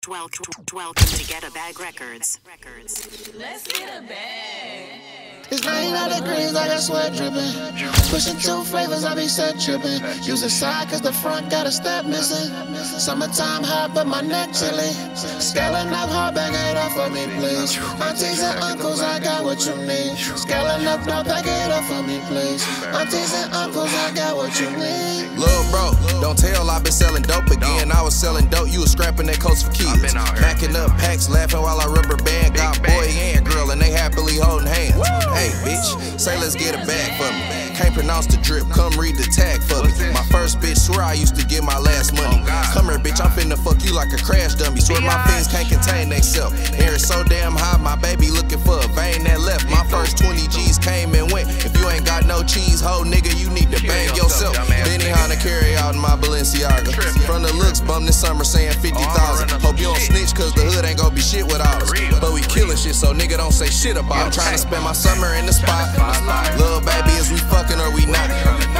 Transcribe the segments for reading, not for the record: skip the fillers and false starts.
Welcome to Get a Bag Records. Let's get a bag. It's 99 degrees, I got sweat dripping. Pushing 2 flavors, I be set tripping. Use a side cause the front got a step missing. Summertime hot, but my neck chilly. Scaling up hard, bag it up for me, please. Aunties and uncles, I got what you need. Scaling up, now bag it up for me, please. Aunties and uncles, I got what you need. Lil' bro, don't tell I been selling dope again. I was selling dope, you was scrapping that coats for kids. Packing up packs, laughing while I rubber band. Got boy and girl, and they happily holding hands. Hey, bitch, say let's get a bag for me. Can't pronounce the drip, come read the tag for me. My first bitch, swear I used to get my last money. Come here, bitch, I'm finna fuck you like a crash dummy. Swear my fiends can't contain theyself. Air is so damn hot, my baby looking for a vein that left. My first 20 G's came and went. If you ain't got no cheese, ho, nigga, you need to bang yourself. Benny Hanna carry out in my Balenciaga. From the looks, bum this summer saying 50,000. Hope you don't snitch, cause the hood ain't gon' be shit without us. But we killing shit, so nigga don't say shit about it. I'm trying to spend my summer in the spot. Little baby, is we fucking or we not?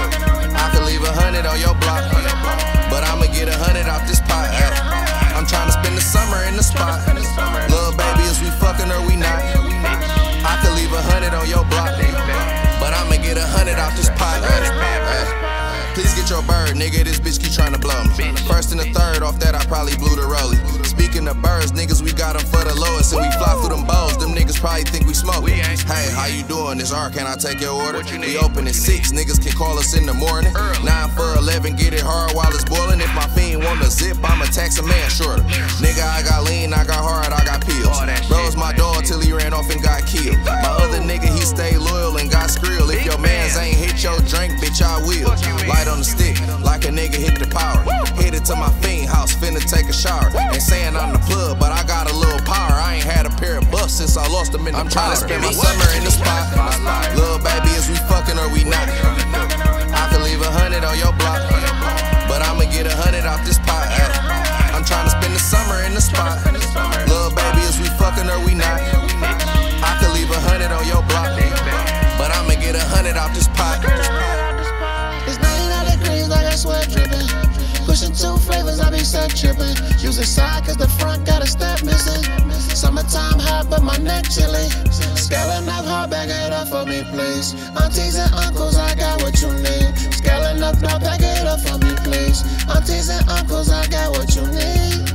I could leave 100 on your block, but I'ma get 100 off this pot. I'm trying to spend the summer in the spot. Little baby, is we fucking or we not? I could leave 100 on your block, but I'ma get 100 off this pot. Please get your bird, nigga, this bitch keep tryna blow me. First and the third, off that I probably blew the rollie. Speaking of birds, niggas, we got them for the lowest. And we fly through them bows, them niggas probably think we smoke. Hey, how you doing? This R, can I take your order? We open at 6, niggas can call us in the morning. 9 for 11, get it hard while it's boiling. If my fiend want a zip, I'ma tax a man shorter. Nigga, I got lean, I got hard, I got pills. Bro's my dog till he ran off and got killed. My other nigga, he stayed loyal and got skrill. If your mans ain't hit your drink, bitch, I will. Light on the stick, like a nigga hit the power. Headed to my fiend house, finna take a shower. Ain't saying I'm the plug, but I got a little power. I ain't had a pair of buffs since I lost them in the I'm trying to spend my summer in the spot. Little baby, is we fucking or we not? I could leave 100 on your block, but I'ma get 100 off this pot. I'm trying to spend the summer in the spot. Little baby, is we fucking or we not? I could leave 100 on your block, but I'ma get 100 off this pot. It's 99 degrees, I got sweat dripping. Pushing 2 flavors, I be set tripping. Use a side cause the front got a step missing. Summertime hot, but my neck chilly. Scaling up hard, bag it up for me, please. Aunties and uncles, I got what you need. Scaling up, now bag it up for me, please. Aunties and uncles, I got what you need.